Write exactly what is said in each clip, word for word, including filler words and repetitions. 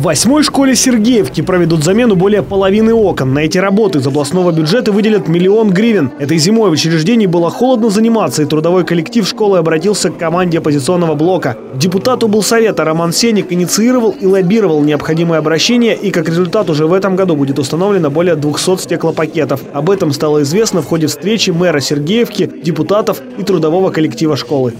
В восьмой школе Сергеевки проведут замену более половины окон. На эти работы из областного бюджета выделят миллион гривен. Этой зимой в учреждении было холодно заниматься, и трудовой коллектив школы обратился к команде оппозиционного блока. Депутат облсовета Роман Сенник инициировал и лоббировал необходимые обращения, и как результат уже в этом году будет установлено более двухсот стеклопакетов. Об этом стало известно в ходе встречи мэра Сергеевки, депутатов и трудового коллектива школы.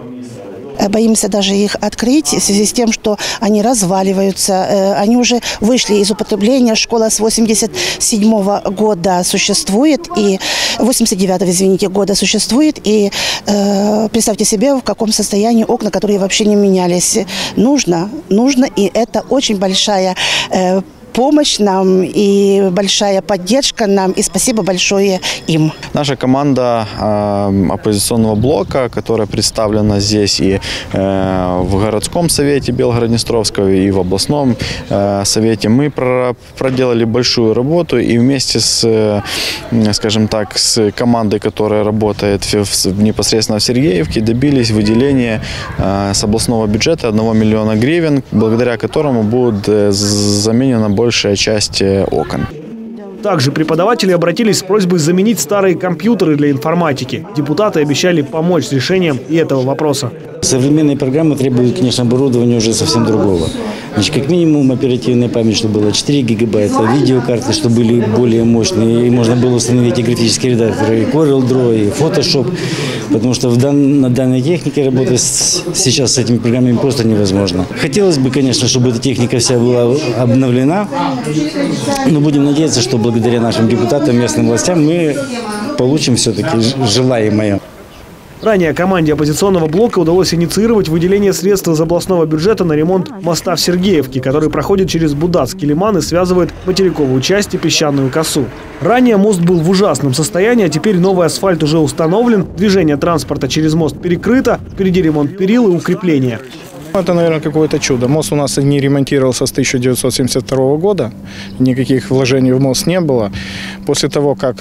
Боимся даже их открыть в связи с тем, что они разваливаются. Они уже вышли из употребления. Школа с восемьдесят седьмого года существует, и восемьдесят девятого, извините, года существует. И э, представьте себе, в каком состоянии окна, которые вообще не менялись. Нужно, нужно, и это очень большая э, помощь нам и большая поддержка нам, и спасибо большое им. Наша команда э, оппозиционного блока, которая представлена здесь и э, в городском совете Белгород-Днестровского, и в областном э, совете, мы про проделали большую работу, и вместе с, э, скажем так, с командой, которая работает в, в, непосредственно в Сергеевке, добились выделения э, с областного бюджета одного миллиона гривен, благодаря которому будет э, заменена больше большая часть окон. Также преподаватели обратились с просьбой заменить старые компьютеры для информатики. Депутаты обещали помочь с решением и этого вопроса. Современные программы требуют, конечно, оборудования уже совсем другого. Значит, как минимум оперативная память, чтобы было четыре гигабайта, видеокарты, чтобы были более мощные, и можно было установить и графические редакторы, и Corel Draw, и Photoshop, потому что в дан, на данной технике работать с, сейчас с этими программами просто невозможно. Хотелось бы, конечно, чтобы эта техника вся была обновлена, но будем надеяться, что благодаря нашим депутатам, местным властям мы получим все-таки желаемое. Ранее команде оппозиционного блока удалось инициировать выделение средств из областного бюджета на ремонт моста в Сергеевке, который проходит через Будацкий лиман и связывает материковую часть и песчаную косу. Ранее мост был в ужасном состоянии, а теперь новый асфальт уже установлен, движение транспорта через мост перекрыто, впереди ремонт перил и укрепления. Это, наверное, какое-то чудо. Мост у нас не ремонтировался с тысяча девятьсот семьдесят второго года, никаких вложений в мост не было. После того, как...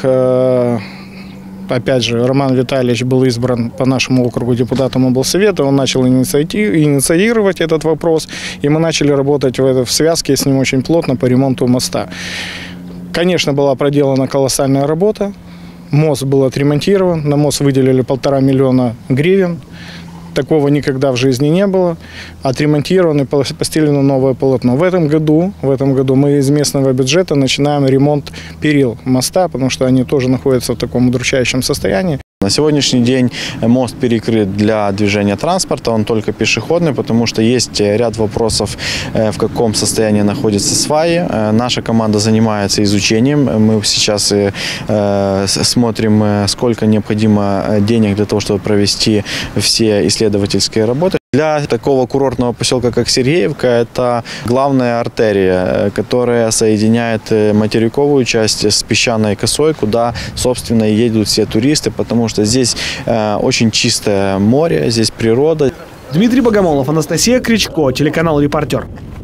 Опять же, Роман Витальевич был избран по нашему округу депутатом облсовета, он начал инициировать этот вопрос, и мы начали работать в, в связке с ним очень плотно по ремонту моста. Конечно, была проделана колоссальная работа, мост был отремонтирован, на мост выделили полтора миллиона гривен. Такого никогда в жизни не было. Отремонтировано и постелено новое полотно. В этом году, в этом году мы из местного бюджета начинаем ремонт перил моста, потому что они тоже находятся в таком удручающем состоянии. На сегодняшний день мост перекрыт для движения транспорта, он только пешеходный, потому что есть ряд вопросов, в каком состоянии находятся сваи. Наша команда занимается изучением. Мы сейчас смотрим, сколько необходимо денег для того, чтобы провести все исследовательские работы. Для такого курортного поселка, как Сергеевка, это главная артерия, которая соединяет материковую часть с песчаной косой, куда, собственно, едут все туристы, потому что здесь очень чистое море, здесь природа. Дмитрий Богомолов, Анастасия Кричко, телеканал «Репортер».